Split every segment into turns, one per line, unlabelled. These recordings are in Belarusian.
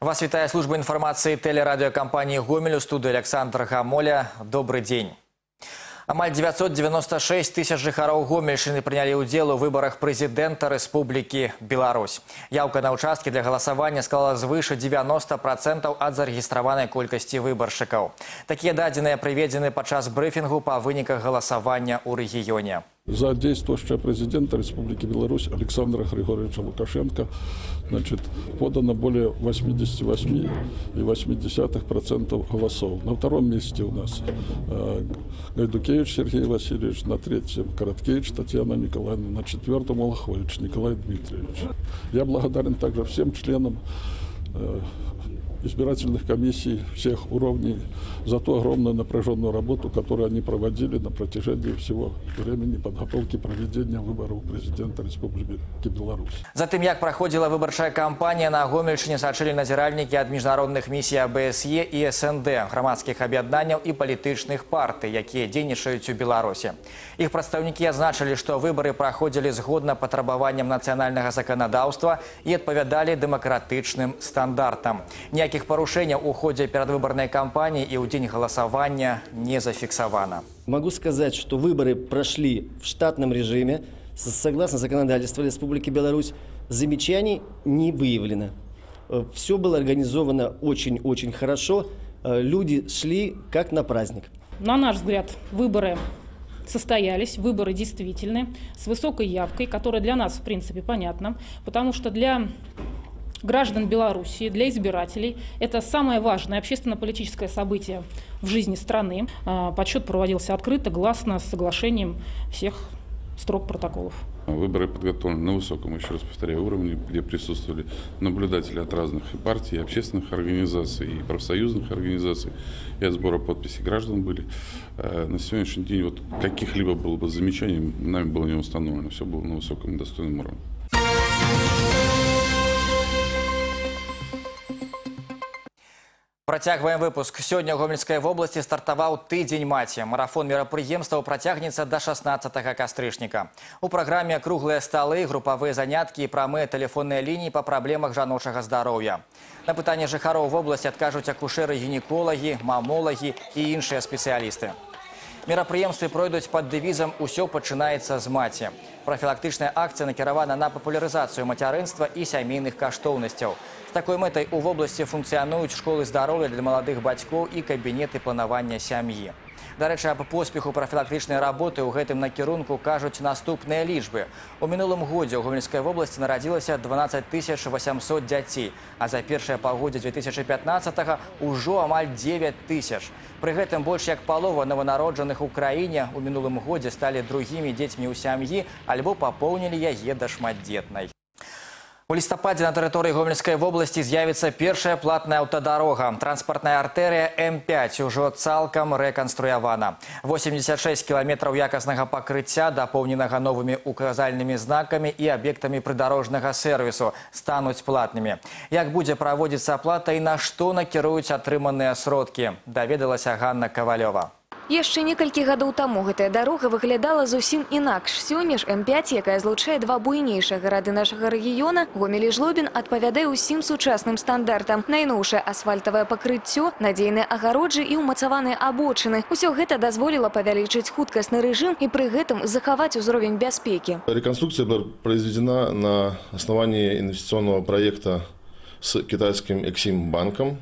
Вас вітае служба информации телерадиокомпании «Гомель», у студии Александр Гамоля. Добрый день. Амаль 996 тысяч жыхароў Гомельшчыны прынялі ўдзел у выбарах прэзідэнта Рэспублікі Беларусь. Яўка на ўчасткі для галасавання склала звыш 90% ад зарэгістраванай колькасці выбаршчыкаў. Такія дадзеныя прыведзены падчас брыфінгу па выніках галасавання ў рэгіёне.
За действующего президента Республики Беларусь Александра Григорьевича Лукашенко подано более 88,8% голосов. На втором месте у нас Гайдукевич Сергей Васильевич, на третьем Короткевич Татьяна Николаевна, на четвертом Олахович Николай Дмитриевич. Я благодарен также всем членам избирательных комиссий всех уровней за ту огромную напряженную работу, которую они проводили на протяжении всего времени подготовки проведения выборов президента Республики Беларусь.
Затым, як праходзіла выбарчая кампанія на Гомельшчыне, сачылі назіральнікі ад міжнародных місій АБСЕ і СНД, грамадскіх аб'яднанняў і палітычных партый, якія дзейнічаюць у Беларусі. Іх прадстаўнікі адзначылі, што выбары праходзілі згодна патрабаванням нацыянальнага заканадаўства і адпавядалі дэмакратычным стандартам. Ніякіх парушэнняў у ходзе перадвыбарнай кампаніі і ў дзень галасавання не зафіксавана.
Могу сказать, что выборы прошли в штатном режиме, согласно законодательству Республики Беларусь, замечаний не выявлено. Все было организовано очень-очень хорошо, люди шли как на праздник.
На наш взгляд, выборы состоялись, выборы действительны, с высокой явкой, которая для нас, в принципе, понятна, потому что для граждан Беларуси, для избирателей это самое важное общественно-политическое событие в жизни страны. Подсчет проводился открыто, гласно, с соглашением всех строк протоколов.
Выборы подготовлены на высоком, еще раз повторяю, уровне, где присутствовали наблюдатели от разных и партий, и общественных организаций, и профсоюзных организаций, и от сбора подписей граждан были. На сегодняшний день вот каких-либо было бы замечаний нами было не установлено. Все было на высоком и достойном уровне.
Працягваем выпуск. Сёння ў Гомельскай вобласці стартаваў тыдзень маці. Марафон мерапрыемстваў працягнецца да 16 кастрычніка. У праграме круглыя сталы, групавыя заняткі і прамыя тэлефонныя лініі па праблемах жаночага здароўя. На пытанне жыхароў вобласці адкажуць акушэры-гінеколагі, мамолагі і іншыя спецыялісты. Мерапрыемствы пройдуць пад дэвізам «Усё пачынаецца з маці». Прафілактычная акцыя накіравана на папулярызацыю мацярынства і сямейных каштоўнасцяў. З такой мэтай у вобласці функцыянуюць школы здароўя для маладых бацькоў і кабінеты планавання сям'і. Дарэчы, аб поспеху прафілактычнай работы ў гэтым накірунку кажуць наступныя лічбы. У мінулым годзе ў Гомельскай вобласці нарадзілася 12 800 дзяцей, а за першае паўгоддзе 2015-го ўжо амаль 9 тысяч. Пры гэтым больш як палова нованароджаных у краіне ў мінулым годзе сталі другімі дзецьмі ў сям'і альбо папоўнілі яе да шматдзетнай. У лістападзе на тэрыторыі Гомельскай вобласці з'явіцца першая платная аўтадарога. Транспартная артэрыя М5 ужо цалкам рэканструявана. 86 кіламетраў якаснага пакрыцця, дапоўненага новымі указальнымі знакамі і аб'ектамі прыдарожнага сервісу, стануць платнымі. Як будзе праводзіцца аплата і на што накіруюць атрыманыя сродкі, даведалася Ганна Кавалёва.
Яшчэ некалькі гадоў таму гэтая дарога выглядала зусім інакш. Сёння ж М5, якая злучае два буйнейшыя гарады нашага рэгіёна, Гомель і Жлобін, адпавядае ўсім сучасным стандартам. Найноўшае асфальтавае пакрыццё, надзейныя агароджы і ўмацаваныя абочыны. Усё гэта дазволіла павялічыць хуткасны рэжым і пры гэтым захаваць узровень бяспекі.
Реконструкция была произведена на основании инвестиционного проекта с китайским Эксимбанком.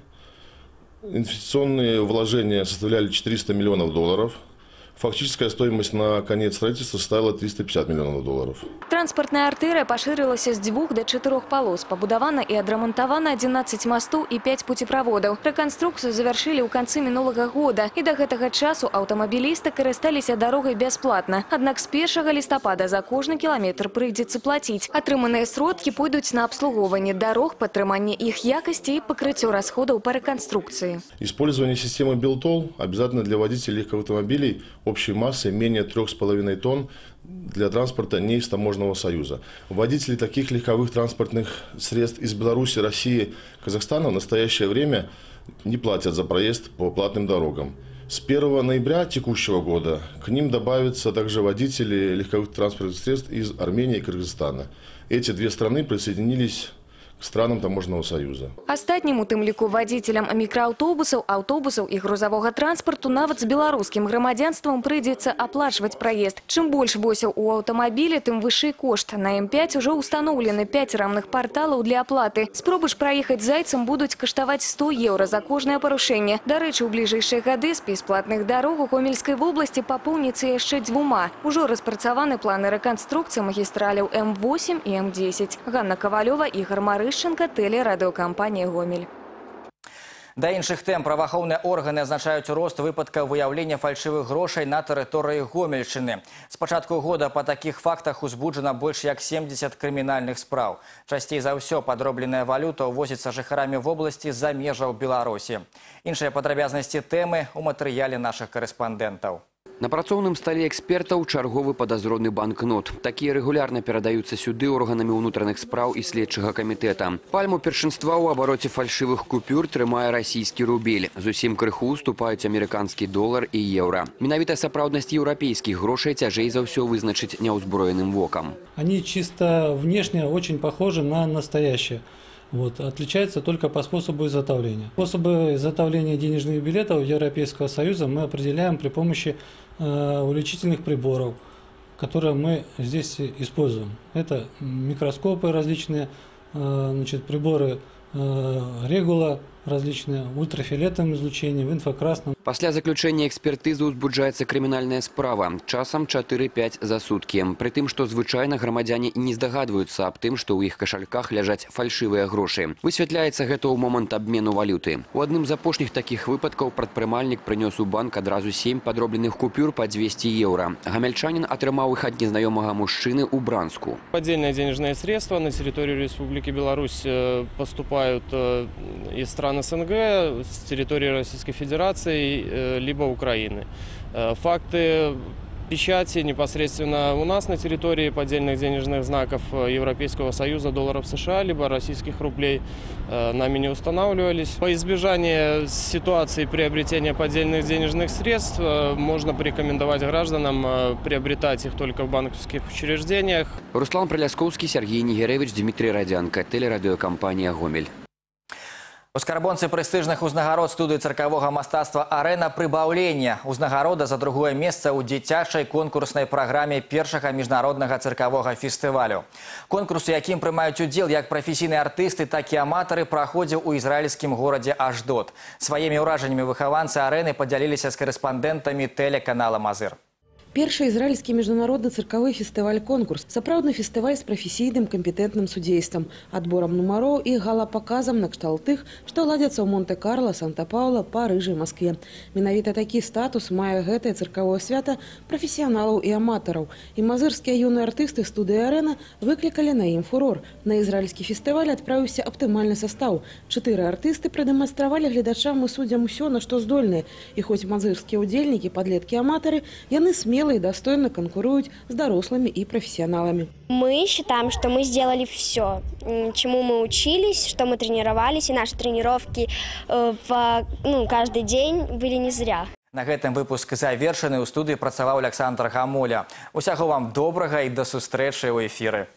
Инвестиционные вложения составляли 400 миллионов долларов. Фактическая стоимость на конец строительства составила 350 миллионов долларов.
Транспортная артэрыя пашырылася з 2 до 4 палос. Пабудавана і адрамантавана 11 мостоў і 5 пуцеправодаў. Рэканструкцыю завяршылі ў канцы мінулага года. І да гэтага часу аўтамабілісты карысталіся дарогай бясплатна. Аднак з 1 лістапада за кожны кіламетр прыйдзецца плаціць. Атрыманыя сродкі пойдуць на абслугоўванне дарог, падтрыманне іх якасці і пакрыццё расходаў па рэканструкцыі.
Использование системы Белтол обязательно для водителей легких автомобилей общей массой менее 3,5 тонн для транспорта не из таможенного союза. Водители таких легковых транспортных средств из Беларуси, России, Казахстана в настоящее время не платят за проезд по платным дорогам. С 1 ноября текущего года к ним добавятся также водители легковых транспортных средств из Армении и Кыргызстана. Эти две страны присоединились к странам Таможенного союза.
Астатнім, у тым ліку вадзіцелям мікрааўтобусаў, аўтобусаў і грузавога транспарту нават з беларускім грамадзянствам прыйдзецца аплачваць праезд. Чым больш восяў у аўтамабілі, тым вышэй кошт. На М5 ужо ўстаноўлены 5 рамных парталаў для аплаты. Спробы ж праехаць зайцам будуць каштаваць 100 еўра за кожнае парушэнне. Дарэчы, у бліжэйшыя гады спіс платных дарог у Гомельскай вобласці папоўніцца яшчэ 2. Ужо распрацаваны планы рэканструкцыі магістраляў М8 і М10. Ганна Ковалёва, Ігор Марышченко, тэлерадыёкампанія «Гомель».
Да іншых тэм праваахоўныя органы азначаюць рост выпадкаў выяўлення фальшывых грошай на тэрыторыі Гомельшчыны. З пачатку года па такіх фактах узбуджана больш як 70 крымінальных спраў. Часцей за ўсё падробленая валюта ўвозіцца жыхарамі вобласці з-за межаў Беларусі. Іншыя падрабязнасці тэмы ў матэрыяле нашых карэспандэнтаў.
На працоўным стале экспертаў чарговы падазроны банкнот. Такія рэгулярна перадаюцца сюды органамі ўнутраных спраў і следчага камітэта. Пальму першынства ў абароце фальшывых купюр трымае расійскі рубель. Зусім крыху уступаюць амерыканскі долар і еўра. Менавіта сапраўднасць еўрапейскіх грошай цяжэй за ўсё вызначыць няўзброеным вокам.
Они чисто внешне очень похожи на настоящие. Отличается только по способу изготовления. Способы изготовления денежных билетов Европейского Союза мы определяем при помощи увеличительных приборов, которые мы здесь используем. Это микроскопы различные, приборы регула различные, ультрафиолетовым излучением, инфракрасным.
Пасля заключэння экспертызы ўзбуджаецца крымінальная справа, часам 4-5 за суткі. Пры тым, што звычайна грамадзяне не здагадваюцца аб тым, што ў іх кашальках ляжаць фальшывыя грошы. Высвятляецца гэта ў момант абмену валюты. У адным з апошніх такіх выпадкаў прадпрымальнік прынёс у банк адразу 7 падробленых купюр па 200 еўра. Гамельчанин атрымаў іх ад незнаёмага мужчыны ў Бранску.
Поддельные денежные средства на территорию Республики Беларусь поступают из стран СНГ, с территории Российской Федерации, либо Украины. Факты печати непосредственно у нас на территории поддельных денежных знаков Европейского Союза, долларов США, либо российских рублей нами не устанавливались. По избежанию ситуации приобретения поддельных денежных средств можно порекомендовать гражданам приобретать их только в банковских учреждениях.
Руслан Пролясковский, Сергей Нигеревич, Дмитрий Радянко, телерадиокомпания «Гомель».
У скарбонцы прэстыжных узнагарод студыі цыркавога мастацтва «Арэна» прыбаўлення. Узнагарода за другое месца ў дзіцячай конкурснай праграме першага міжнароднага цыркавога фестывалю. Конкурс, у якім прымаюць удзел як прафесійныя артысты, так і аматары, праходзіў у ізраільскім горадзе Аждот. Сваімі ўражаннямі выхаванцы «Арэны» падзяліліся з карэспандэнтамі тэлеканала «Мазыр».
Першы ізраильскі міжнародны цыркавы фестываль-конкурс. Сапраўдны фестываль з прафесійным кампетэнтным судзействам, адборам нумароў і галапаказам на кшталт тых, што ладзяцца ў Монте-Карло, Санта-Паула, Парыжы і Маскве. Менавіта такі статус мае гэтае цыркавое свята прафесіяналаў і аматараў. І мазырскія юныя артысты студыі «Арэна» выклікалі на ім фурор. На ізраільскі фестываль адправіўся аптымальны састаў. 4 артысты прадэманстравалі гледачам і суддзям усё, на што здольныя. І хоць мазырскія удзельнікі, падлеткі-аматары, яны смело и достойно конкурируют с дорослыми и профессионалами.
Мы считаем, что мы сделали все, чему мы учились, что мы тренировались, и наши тренировки каждый день были не зря.
На гэтым выпуск завершаны. У студыі працаваў Александр Гамоля. Усяго вам добрага і да сустрэчы ў эфіры.